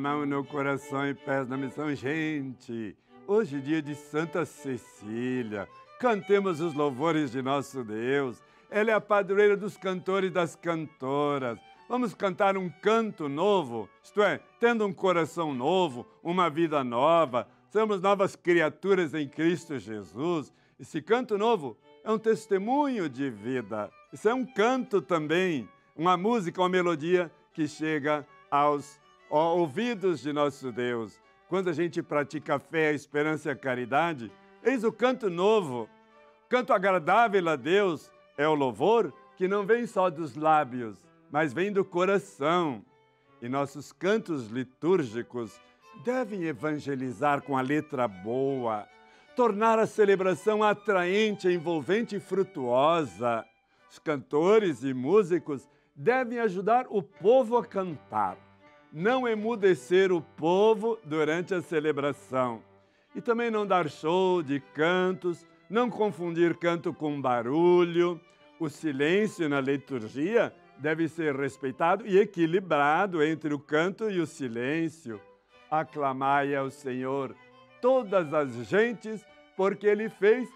mão no coração e pés na missão. Gente, hoje é dia de Santa Cecília. Cantemos os louvores de nosso Deus. Ela é a padroeira dos cantores e das cantoras. Vamos cantar um canto novo, isto é, tendo um coração novo, uma vida nova. Somos novas criaturas em Cristo Jesus. Esse canto novo é um testemunho de vida. Isso é um canto também, uma música, uma melodia que chega aos ouvidos de nosso Deus. Quando a gente pratica a fé, a esperança e a caridade, eis o canto novo. Canto agradável a Deus é o louvor que não vem só dos lábios, mas vem do coração. E nossos cantos litúrgicos devem evangelizar com a letra boa, tornar a celebração atraente, envolvente e frutuosa. Os cantores e músicos devem ajudar o povo a cantar, não emudecer o povo durante a celebração. E também não dar show de cantos, não confundir canto com barulho. O silêncio na liturgia deve ser respeitado e equilibrado entre o canto e o silêncio. Aclamai ao Senhor todas as gentes, porque Ele fez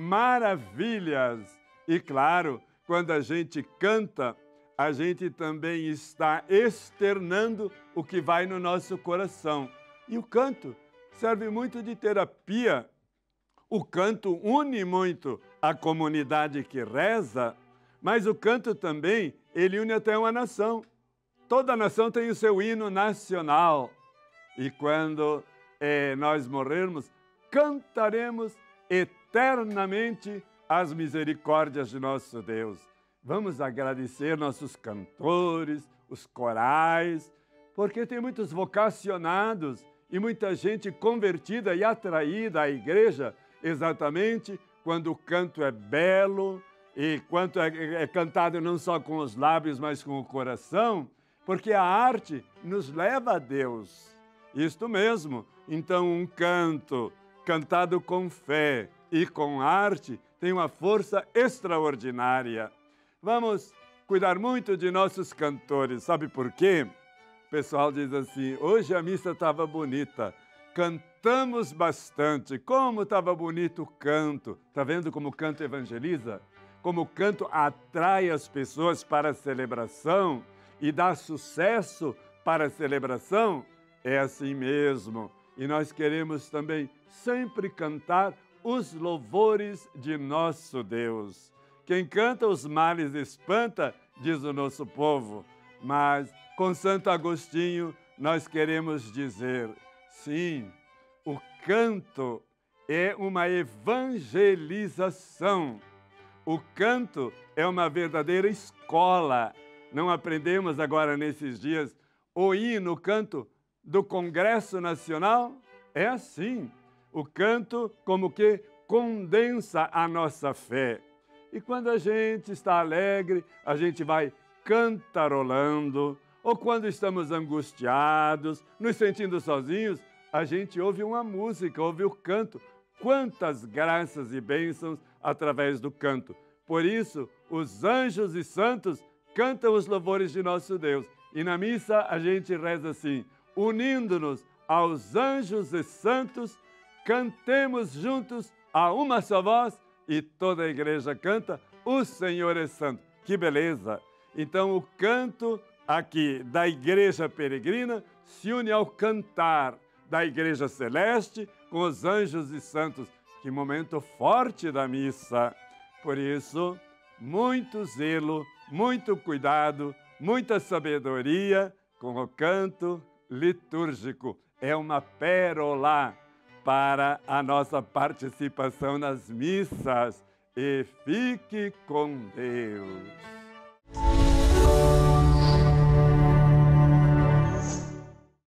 maravilhas. E claro, quando a gente canta, a gente também está externando o que vai no nosso coração. E o canto serve muito de terapia. O canto une muito a comunidade que reza, mas o canto também, ele une até uma nação. Toda nação tem o seu hino nacional. E quando nós morrermos, cantaremos eternamente as misericórdias de nosso Deus. Vamos agradecer nossos cantores, os corais, porque tem muitos vocacionados e muita gente convertida e atraída à igreja, exatamente quando o canto é belo e quando é cantado não só com os lábios, mas com o coração, porque a arte nos leva a Deus. Isto mesmo. Então, um canto cantado com fé e com arte tem uma força extraordinária. Vamos cuidar muito de nossos cantores. Sabe por quê? O pessoal diz assim, hoje a missa estava bonita, cantamos bastante. Como estava bonito o canto. Está vendo como o canto evangeliza? Como o canto atrai as pessoas para a celebração e dá sucesso para a celebração? É assim mesmo. E nós queremos também sempre cantar os louvores de nosso Deus. Quem canta os males espanta, diz o nosso povo. Mas com Santo Agostinho nós queremos dizer, sim, o canto é uma evangelização. O canto é uma verdadeira escola. Não aprendemos agora nesses dias o hino, o canto do Congresso Nacional? É assim. O canto como que condensa a nossa fé. E quando a gente está alegre, a gente vai cantarolando. Ou quando estamos angustiados, nos sentindo sozinhos, a gente ouve uma música, ouve o canto. Quantas graças e bênçãos através do canto. Por isso, os anjos e santos cantam os louvores de nosso Deus. E na missa a gente reza assim, unindo-nos aos anjos e santos, cantemos juntos a uma só voz e toda a igreja canta, o Senhor é santo. Que beleza! Então o canto aqui da igreja peregrina se une ao cantar da igreja celeste com os anjos e santos. Que momento forte da missa! Por isso, muito zelo, muito cuidado, muita sabedoria com o canto litúrgico. É uma pérola para a nossa participação nas missas. E fique com Deus.